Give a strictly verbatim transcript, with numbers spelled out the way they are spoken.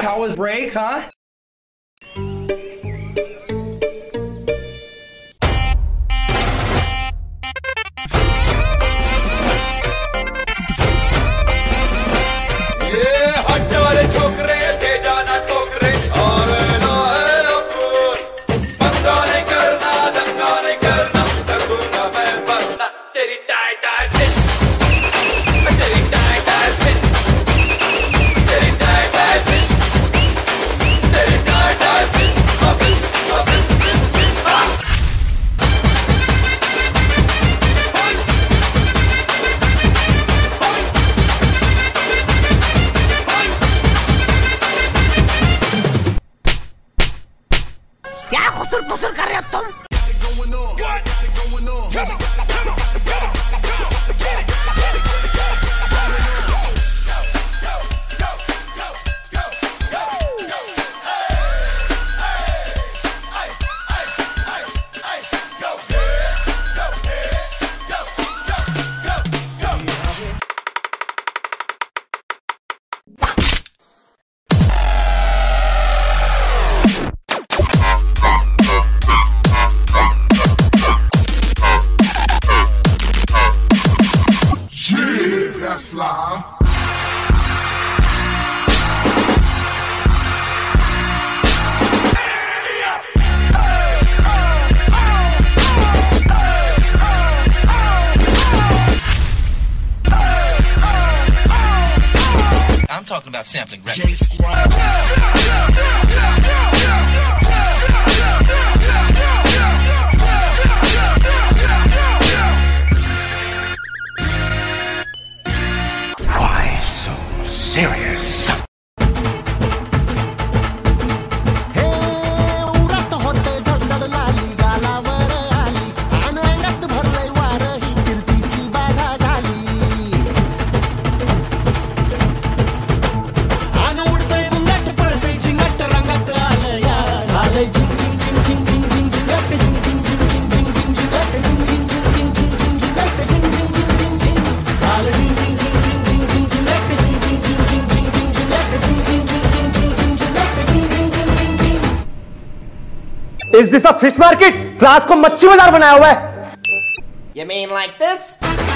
How was break, huh? क्या खुसुर फुसुर कर रहे हो तुम? That's live. I'm talking about sampling records. Why so serious? Is this a fish market? Class को मच्छी बाजार बनाया हुआ है। You mean like this?